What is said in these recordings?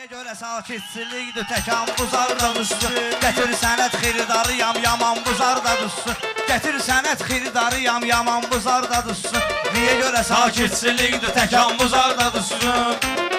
göre sakitçilikdir, təkan buzarda düşsün. Gətir sənət xiridarıyam, yaman buzarda düşsün. Gətir sənət xiridarıyam, yaman buzarda düşsün. Niyə görə sakitçilikdir, təkan buzarda düşsün.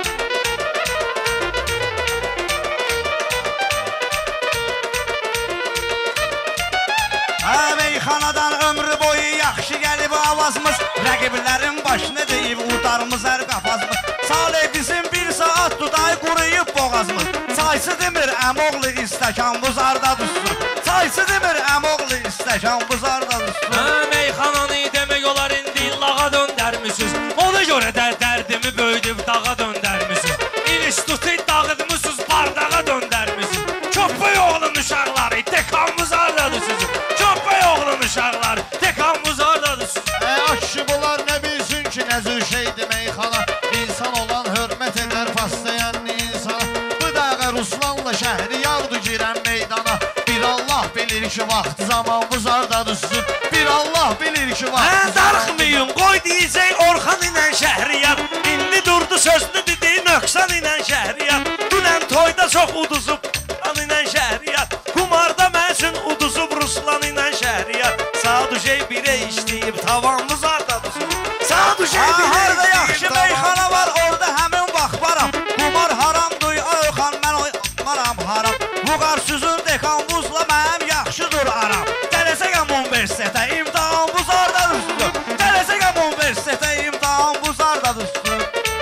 Meyxanadan ömrü boyu yaxşı gəlib avazımız. Rəqiblərin başını deyib udarımız hər qafazımız. Salih bizim bir saat duday quruyub boğazımız. Saysı demir əmoğlu istəkan buzarda düşsün. Saysı demir əmoğlu istəkan buzarda düşsün. Meyxananı demək olar indi lağa döndərmişsiniz. Ona görə də dərdimi böyüdüb dağa döndərmişsiniz. İnstitutu dağıtmışsınız, bardağa döndərmişsiniz. Köpək oğlun uşaqları təkan buzarda düşsün. Köpək oğlun uşaqları təkan buzarda düşsün. Aşçı bunlar nə bilsin ki, nəzir şeydir meyxana. İnsan olan hörmət edər paslayan insana. Bu dağa Ruslanla şəhri yağdı girən meydana. Bir Allah bilir ki, vaxt zaman buzarda düşsün. Bir Allah bilir ki, vaxt zaman darıxmayın, qoy deyəcək Orxan ilə Şəhriyar. İndi durdu sözünü dedi, nöqsan ilə Şəhriyar. Dünən toyda çox uduzub Ruslan ilə Şəhriyar. Kumarda məsin uduzub Ruslan ilə Şəhriyar. Saduşey birə işləyib tavan buzarda düşsün. Saduşey birə harda yaxşı meyxana var, orada həmin vaxt varam. Qumar haramdır, Orxan mən oymaram haram. Bu qarsızın dekan buzla mənim yaxşıdır aram. Gələcəkəm universitetə, imtahan buzarda düşsün. Gələcəkəm universitetə, imtahan buzarda düşsün.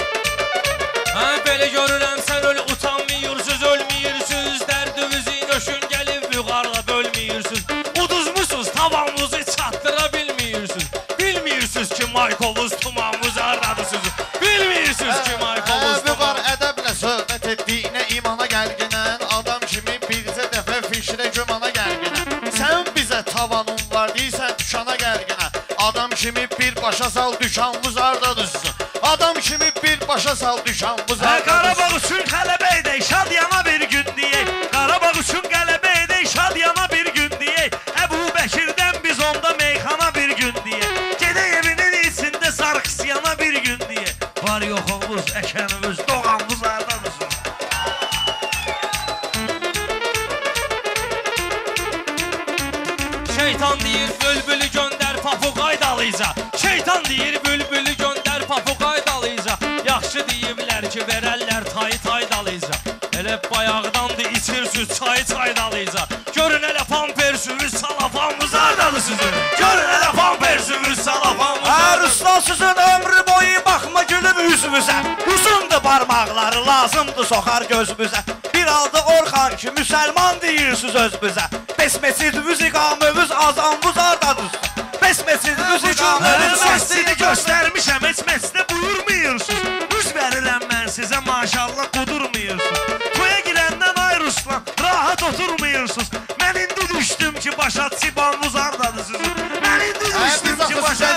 Belə görürəm sən öyle utanmıyorsunuz, ölmüyorsunuz. Dərdinizin öşün gəlib yuqarıda bölmüyorsunuz. Uduzmuşsunuz, tavanınızı çatdıra bilmiyorsunuz. Bilmiyorsunuz ki Maykovuz tumanınız arradısınız. Bilmiyorsunuz ki Maykovuz Vüqar ədəblə söhbət etdiyinə imana gəlginən. Adam kimi bircə dəfə fişrə gümana gəlginən. Sən bizə tavanın var deysən dükana gəlginə. Adam kimi bir başa sal dükanımız arda düşsün. Adam kimi bir başa sal dükanımız arda düşsün. Qarabağ üçün qələbə edək, şad yana bir gün deyək. Qarabağ üçün qələbə edək, şad yana bir gün deyək. Əbu Bəkirdən biz onda meyxana bir gün deyək. Gedək evinin içində sarıqsiyana bir gün deyək. Var yoxumuz, əkənimiz, doğanımız ardamızın. Şeytan deyir bülbülü göndər papuqay dalıca. Şeytan deyir bülbülü göndər papuqay dalıca. Yaxşı deyiblər ki verərlər tay dalıca. Elə bayaqdandır içirsiniz çay dalıca. Görün elə pampersiniz salafamız ardadır sizin. Görün elə pampersiniz salafamız ardadır. Ruslan sizin ömrü boyu baxma gülüb üzümüzə. Uzundur barmaqları, lazımdır soxar gözümüzə. Bir aldı Orxan ki müsəlman deyirsiniz özümüzə. Besmesid müziqamımız azanımız ardadır. Besmesid müziqamımız Məscidi göstərmişəm, heç məscidə buyurmuyorsunuz. Üz verirəm mən sizə maşallah qudurmuyorsunuz. Toya girəndən ay Ruslan, rahat oturmuyorsunuz. Mən indi düşdüm ki başa çibanınız ardadır sizin. Mən indi düşdüm ki başa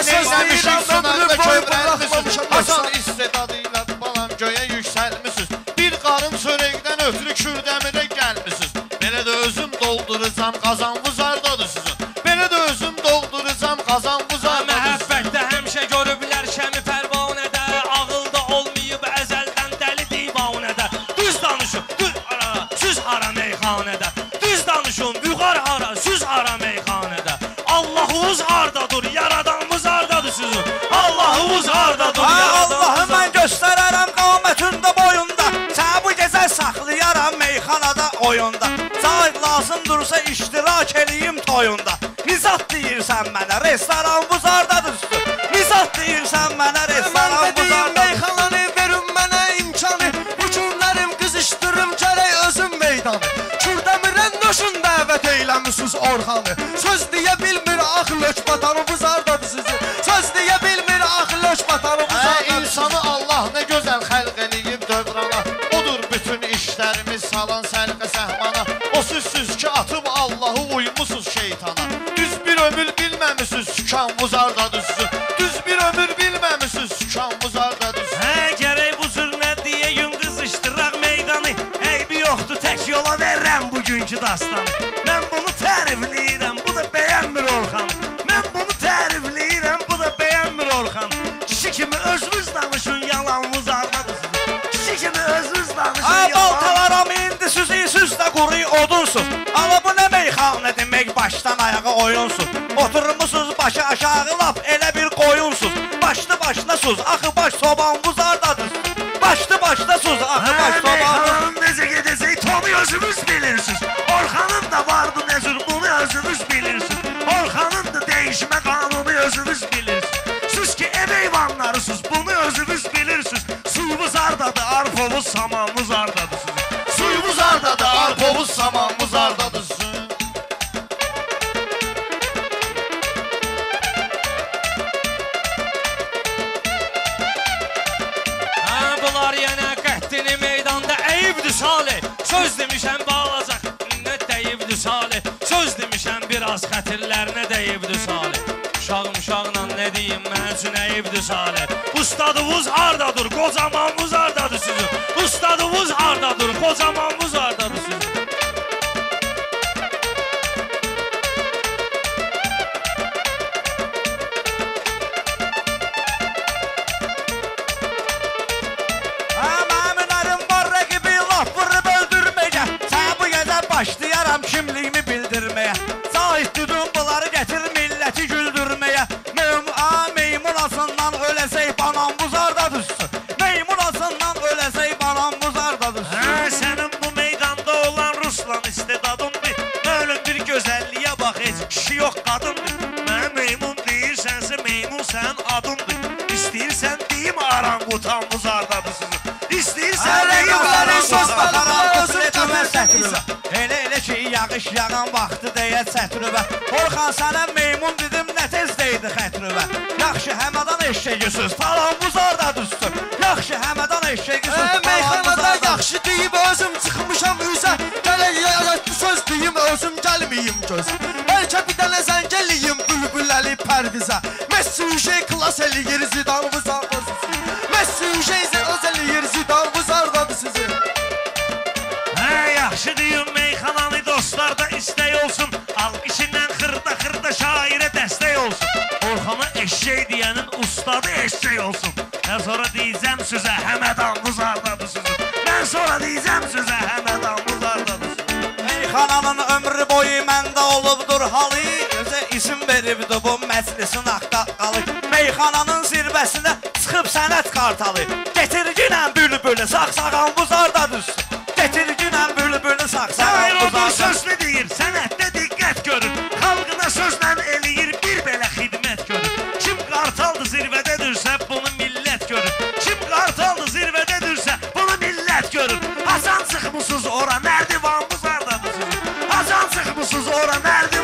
Hasan istedadıyla balam göyə yüksəlmişsiniz. Bir qarın çörəkdən ötürü Kürdəmirə gəlmişsiniz. Belə də özüm dolduracam qazanınız ardadır sizin. Belə də özüm dolduracam qazanınız ardadır sizin. Məhəbbətdə həmişə görüblər şəmi pərvanədə. Ağılda olmayıb əzəldən dəli divanədə. Düz danışın, süz hara meyxanədə. Düz danışın, vüqar hara, süz hara meyxanədə. Allahınız hardadır, yaradanımız hardadır sizin. Allahınız hardadır, yaradanımız Allah'ı mən göstərərəm qamətində boyunda. Səni bu gecə saxlayaram meyxanada oyunda. Zahid lazımdırsa iştirak eləyim toyunda. Nizat deyirsən mənə, restoran buzardadır üstü. Nizat deyirsən mənə, restoran buzardadır. Meyxananı verin mənə imkanı. Bu günlərim qızışdırım gərək özüm meydanı. Kürdəmirən nöşün dəvət eyləmişsiniz Orxanı. Söz deyə bilmir axlöç batanı buzardadır sizi. Söz deyə bilmir axlöç batanı buzardadır. İnsanı Allah nə gözəl xəlq eləyib dövrana. Odur bütün işlərimiz salan səlqə səhmana. O sizsiz ki atıb Allahı uymusuz şeytana. Düz bir ömür bilməmişsiniz sükanınız arda düşsün. Düz bir ömür bilməmişsiniz sükanınız arda düşsün. Gərək bu cür nə deyəyin qızışdıraq meydanı. Eybi yoxdur, tək yola verəm bugünkü dastanı. Mən bunu tərifləyirəm, bu da bəyənmir Orxan. Mən bunu tərifləyirəm, bu da bəyənmir Orxan. Kişi kimi özünüz danışın, yalanınız ardadır sizin. Kişi kimi özünüz danışın, yalanınız ardadır. quru odunsuz. Ala bu nə meyxanə demək başdan ayağa oyunsuz. Oturmuşsuz başı aşağı lap elə bir qoyunsuz. Başlı başına suz, axı baş sobanvuz ardadır. Başlı başına suz, axı baş sobanvuz. Meyxananın necə gedəcək Tomu özünüz bilirsiniz. Orxanın da vardı nəzir bunu özünüz bilirsiniz. Orxanın da dəyişmə qanunu özünüz bilirsiniz. Siz ki ev heyvanlarısınız bunu özünüz bilirsiniz. Suyumuz ardadır, arpomuz, samanımız ardadır. Suyumuz ardadır, arpomuz, samanımız ardadır. Bunlar yenə qəddini meydanda əyibdir Salih. Söz demişəm bağlacaq, nə deyibdir Salih. Söz demişəm biraz xətirlərinə deyibdir Salih. Uşağım nə deyim, mən üçün əyibdir Salih. Ustadımız hardadır, qocamanımız hardadır sizin. Ustadımız hardadır, qocamanımız hardadır sizin. Başlayaram kimliğimi bildirmeye. Zahid düdüm bunları getir milleti güldürmeye. Meymun asından ölesey banam buzarda düşsün. Meymun asından ölesey banam buzarda düşsün. Sənin bu meydanda olan Ruslan istedadın bir. Ölün bir gözəlliyə bax, heç kişi yox qadındır. Mənə meymun deyirsənsə meymun sənin adındır. İstəyirsən deyim aranqutan buzardadır sizin. İstəyirsən deyim aranqutan buzardadır. Elə ki yağış yağan vaxtı deyə çətrübə. Orxan sənə meymun dedim nə tez deydi xətrübə. Yaxşı həmədan eşşəgüsüz falan buzarda düşsün. Yaxşı həmədan eşşəgüsüz Meyxanada yaxşı deyib özüm çıxmışam üzə. Gələk söz deyim özüm gəlməyim göz. Bəlkə bir dənə zəng eləyim bülbülləli pərvizə. Messi Uşey klas eləyir zidanımız ardadır sizin. Messi Uşey eləyir zidanımız ardadır sizin. Yaxşı deyim meyxananı dostlarda istək olsun. Alqışından xırda şairə dəstək olsun. Orxana eşşək deyənin ustadı eşşək olsun. Mən sonra deyəcəm sizə həmədanınız ardadır sizin. Mən sonra deyəcəm sizə həmədanınız ardadır sizin. Meyxananın ömrü boyu məndə olubdur halı. Özə isim veribdi bu məclisin axtaqalı. Meyxananın zirvəsində çıxıb sənət kartalı. Getirginən bülbülü sağsağan buzarda düşsün. Getirginən bülbülü sağsağan Şair odur buzarda. sözlü deyir, sənətdə diqqət görür. Xalqına sözlə eləyir bir belə xidmət görür. Kim qartaldı zirvədədirsə bunu millət görür. Kim qartaldı zirvədədirsə bunu millət görür. Hasan çıxmısınız ora, nərdivanınız ardadır sizin. Hasan çıxmısınız ora, nərdivanınız